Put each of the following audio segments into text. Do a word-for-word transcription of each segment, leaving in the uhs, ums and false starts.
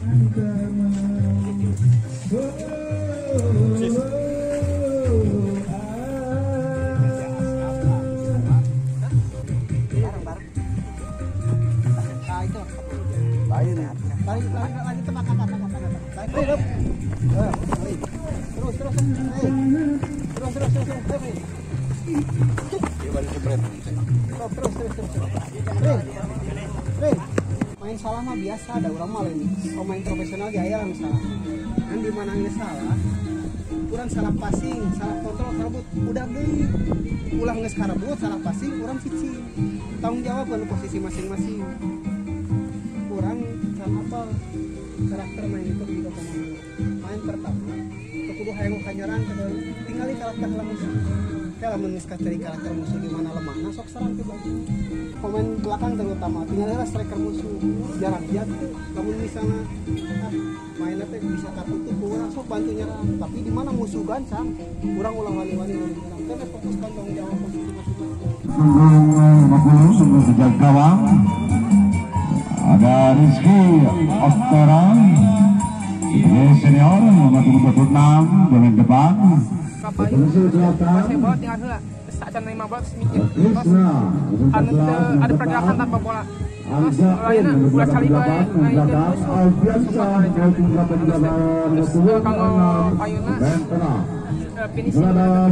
Main salah mah biasa, ada orang malah ini. Kalau main profesional gaya lah misalnya. Kan di mana nggak salah, kurang salah passing, salah kontrol, karebut, udah beli. Ulang nggak karebut, salah passing, kurang cici. Tanggung jawab kan posisi masing-masing. Kurang sama apa karakter main itu gitu pemain. Main pertama, kudu hayang kanyaran kedua, tinggali karakter musuh. Kalau menuliskan dari karakter musuh di mana lemah, nah sok serang ke belakang. Pemain belakang terutama, tinggalnya striker musuh. Jarang dia, namun misalnya ah, mainnya teh bisa tertutup, kurang sok bantu nyerang. Tapi di mana musuh gancang, kurang ulang wali-wali nyerang. Kita fokuskan tanggung jawab posisi masing-masing. lima puluh sebelum sejak gawang. Ada Rizky Oktara, ini senior nomor dua puluh enam bagian depan. Masih bola tinggal heula. Saat lima belas mikir. Anu ada pergerakan tanpa bola. Terus lainnya ulah cali bae naik terus. Terus kalau payuna finishing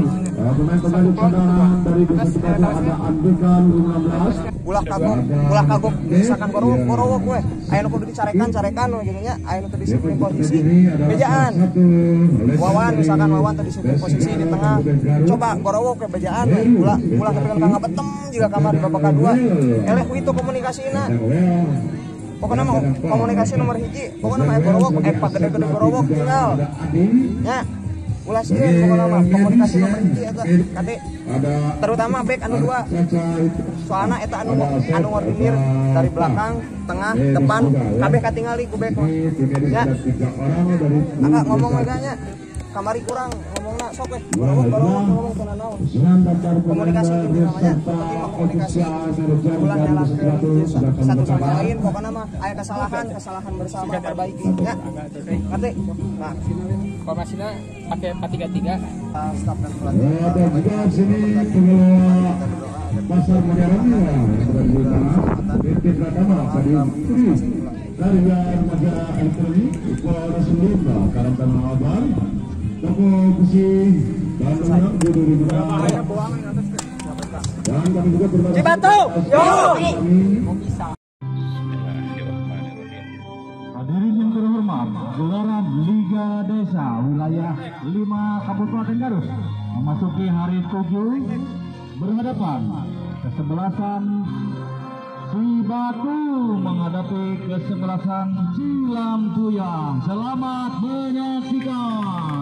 ulah kagok, ulah kagok misalkan gorowok, gorowok gue aya nu kudu dicarekan, carekan we gitu nya, aya nu teu disiplin posisi bejaan. Wawan misalkan Wawan teu disiplin posisi di tengah. Coba gorowok we bejaan we, ulah ulah kepikiran ka ngabetem jiga kamar di babak kedua. Eleh itu komunikasina. Pokoknya mah komunikasi nomor hiji, pokoknya mah gorowok, eh pak gede-gede gorowok tinggal. Nya ulah sieun pokoknya mah komunikasi nomor hiji eta kade terutama back anu dua soalna eta anu anu ngordinir dari belakang tengah depan kabeh katingali ku back mah ya angga ngomong we nya kamari kurang ngomongna sok we gorowok gorowok ngomong teu naon komunikasi itu namanya penting komunikasi ulah nyalakeun satu sama lain pokoknya mah aya kesalahan kesalahan bersama perbaiki ya ngerti nah formasinya pakai empat tiga tiga. Staf dan pelatih. Ada juga sini pengelola pasar modern Titik Pratama Stadion Putri Karya Remaja Elektronik Kuala Sumba Karantan Mahabar Toko Besi Bandung dua ribu dua puluh dan kami juga berterima kasih Cibatu yo bisa. Hadirin yang terhormat, gelaran Liga Desa wilayah lima Kabupaten Garut memasuki hari tujuh berhadapan kesebelasan Cibatu menghadapi kesebelasan Cilampuyang. Selamat menyaksikan.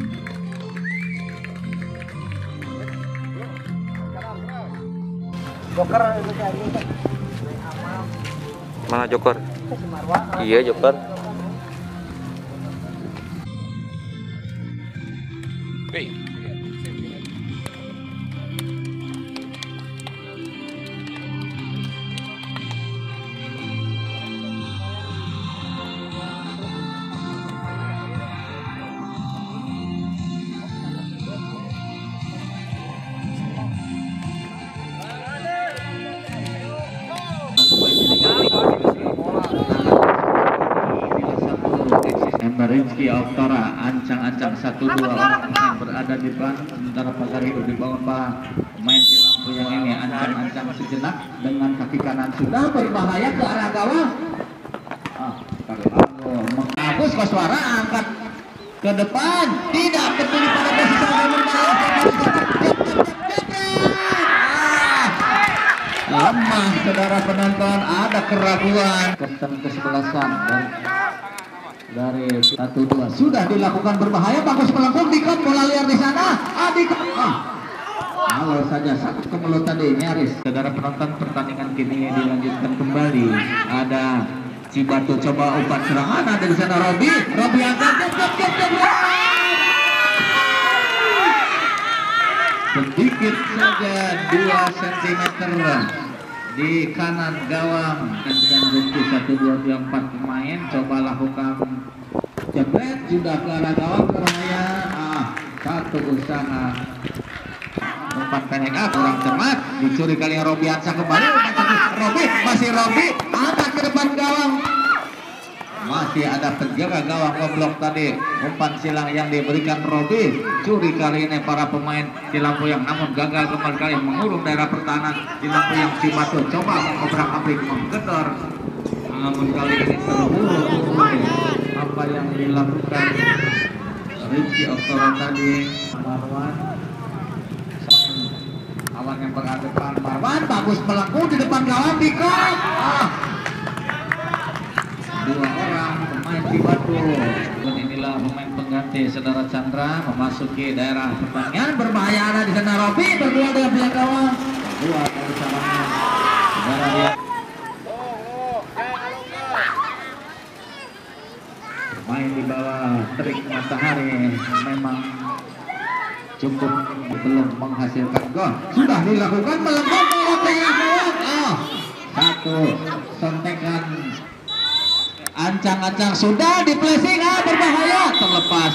Joker itu kayak Mana Joker? Iya Joker. Wih. Rizky Oktara ancang-ancang satu dua orang yang berada di depan sementara Pagar Hidup di bawah pemain Cilampuyang ini ancang-ancang sejenak dengan kaki kanan sudah berbahaya ke arah gawang. Ah, menghapus Koswara angkat ke depan tidak peduli pada posisi yang berbahaya. Lemah saudara penonton, ada keraguan kapten kesebelasan dari dari satu dua sudah dilakukan berbahaya, bagus melengkung dikot bola liar di sana. Adik ah, kalau saja satu kemelut tadi nyaris. Saudara penonton, pertandingan kini dilanjutkan kembali. Ada Cibatu coba umpan serangan, ada di sana Robi, Robi angkat jep jep jep jep. Sedikit saja dua sentimeter di kanan gawang dengan bukti satu dua tiga empat pemain coba lakukan jebret sudah ke arah gawang berbahaya. Ah, satu usaha umpan pendek ah kurang cermat dicuri kali Robi Ansa kembali Robi masih Robi angkat ke depan gawang. Masih ada penjaga gawang ngeblok tadi umpan silang yang diberikan Robi. Curi kali ini para pemain Cilampoyang namun gagal kembali kali mengurung daerah pertahanan Cilampoyang Cibatu. Coba mengobrak abrik menggedor namun kali ini terburu-buru apa yang dilakukan Rizky Oktoro tadi. Marwan awan yang berada depan Marwan bagus melengkung di depan gawang di kok. Ah. Dua orang pemain Cibatu dan inilah pemain pengganti saudara Chandra memasuki daerah pertandingan berbahaya ada di sana Robi berdua dengan pihak gawang dua dari sahabatnya saudara dia main di bawah terik matahari memang cukup belum menghasilkan gol. Sudah dilakukan melengkung oleh pihak gawang. Oh, satu sontekan ancang-ancang sudah di placing ah berbahaya terlepas.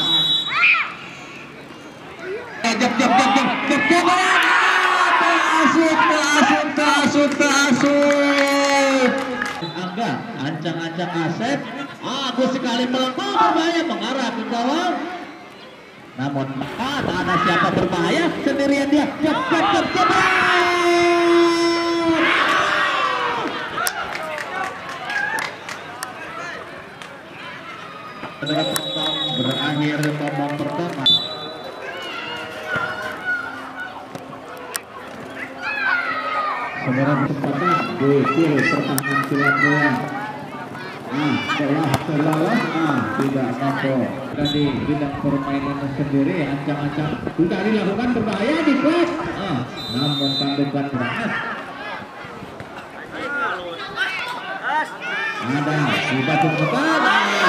Eh jep jep jep jep jep jep terasut terasut terasut terasut. Angga ancang-ancang Asep Agus sekali melengkung berbahaya mengarah ke gawang. Namun ah, tak ada siapa berbahaya sendirian dia. Jep jep jep jep. Berakhir babak pertama. Saudara kesempatan di kiri pertahanan Cilampoyang. Ah, telah telah ah tidak mampu dari bidang permainan sendiri ancang-ancang sudah dilakukan berbahaya di blok. Ah, namun tandukan berat. Ada sudah cepat.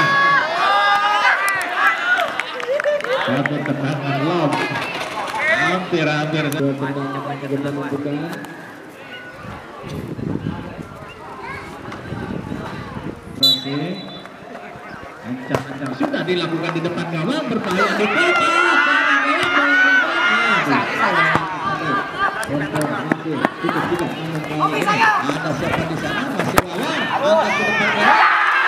Satu tendangan lob hampir-hampir dua tendangan kita membuka ancang-ancang sudah dilakukan di depan gawang berbahaya di kota ada siapa di sana masih lawan angkat ke depan gawang.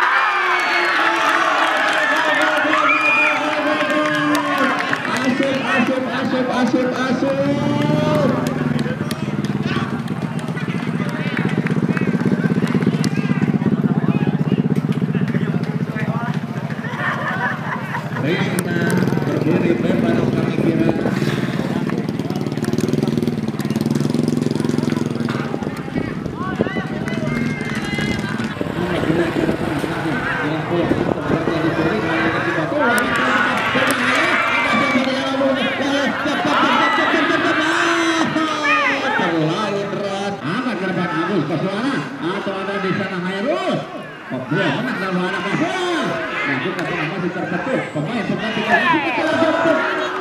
Asup, asup, asup, asup. Rina berdiri bebas kami kira. Atau ada di sana Hairul. Dia menang dalam anak bahwa. Nah, kita pernah masih terpetuk. Pemain pengganti kali ini terjatuh.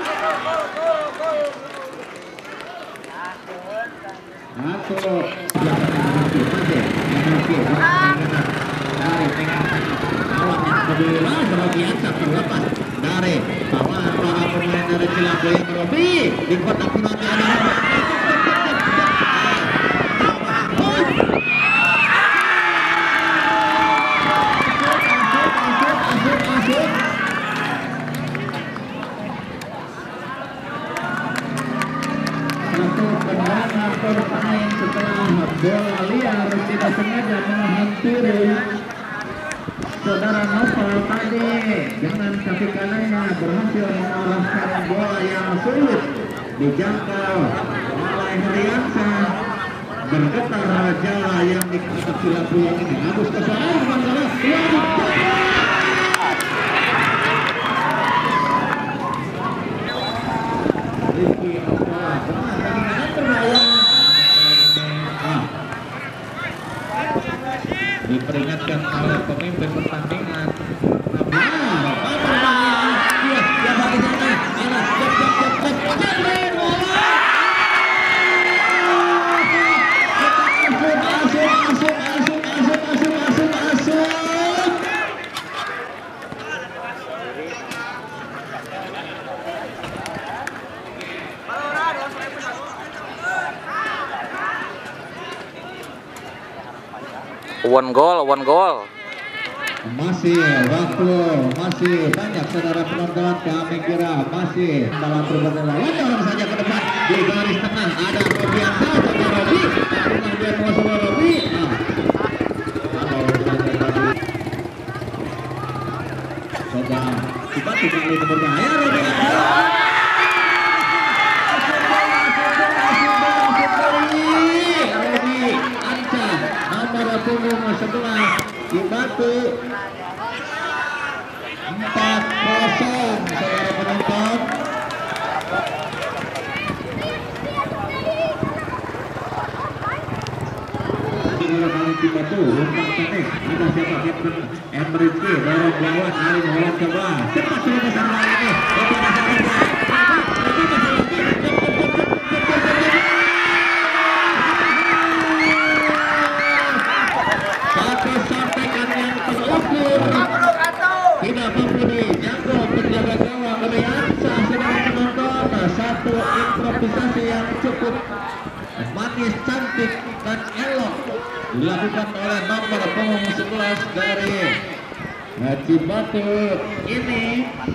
Atau siapa yang mengikuti masih mengikuti dari pengaman awak yang kedua sebagian tak terlepas dari bahwa para pemain dari Cilampoyang Robi di kotak penalti ada pemain setelah bola liar tidak sengaja menghampiri saudara Novel tadi dengan kaki kanannya berhasil mengarahkan bola yang sulit dijangkau oleh Heriansa bergetar jala yang di kotak Cilampoyang ini Agus ke sana Manggala Rizky Oktoro berbahaya diperingatkan oleh pemimpin pertandingan. Asuk, one goal, one goal. Masih waktu masih banyak saudara penonton, kami kira masih dalam perbuatan lawan. Dorong saja ke depan di garis tengah ada Robiansa, coba Robi, rumah dia mau sama Robi. Nah, coba kita tidak boleh berbahaya Robiansa. Robi Anca nomor punggung sebelas di Batu. Empat kosong saudara penonton. Di Batu umpan pendek ada siapa Captain Emriki dorong lawan Ali Muhammad coba cepat sudah bersama ini satu sampaikan yang terukur tidak mampu dijangkau penjaga gawang Robiansa saudara penonton. Satu improvisasi yang cukup manis, cantik dan elok dilakukan oleh nomor punggung sebelas dari Cibatu ini.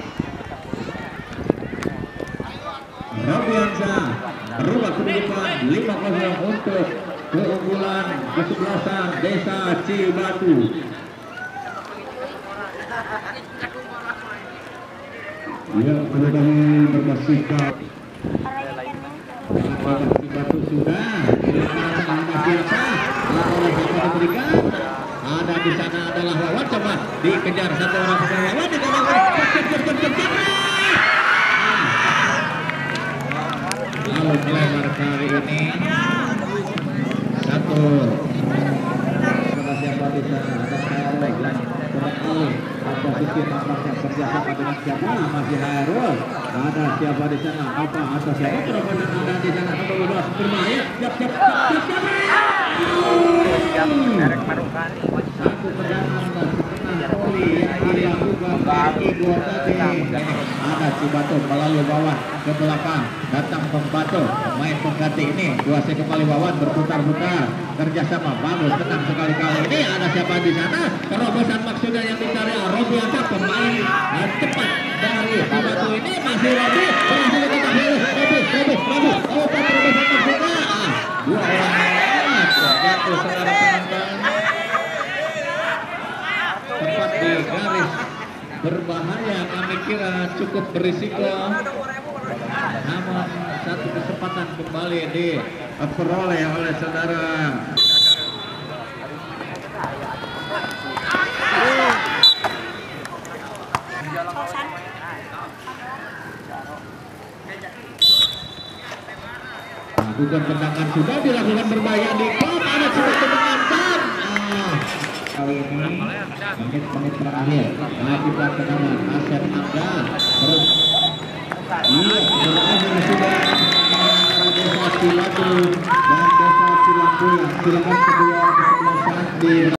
Robiansa berubah kedudukan lima kosong untuk keunggulan kesebelasan Desa Cibatu. Ya, sudah berpasikap. Cibatu sudah diberikan. Ada di sana adalah lawan, coba dikejar satu orang lawan di dalam lalu melebar kali ini satu coba siapa di sana ada Hairul seperti posisi nampaknya kerjasama dengan siapa masih Hairul ada siapa di sana apa atau siapa terobosan ada di sana nomor dua belas berbahaya siap siap siap siap satu tendangan setengah volley yang dilakukan Igo tadi. Ada Cibatu melalui Wawan ke belakang datang Pembatu main pengganti ini dua segi kembali Wawan berputar-putar kerjasama bagus tenang sekali kali ini ada siapa di sana terobosan maksudnya yang dicari Robiansa pemain cepat dari Cibatu ini masih Robi berhasil kita pilih Robi Robi Robi oh terobosan maksudnya dua orang jatuh saudara penonton tepat di garis berbahaya kami kira cukup berisiko namun satu kesempatan kembali diperoleh oleh saudara bukan tendangan sudah dilakukan berbahaya di kop ada Cibatu mengancam kali ini menit-menit terakhir akibat tendangan Asep Angga terus iya berakhir sudah Desa Cibatu dan Desa Cilampuyan silakan kedua kesebelasan di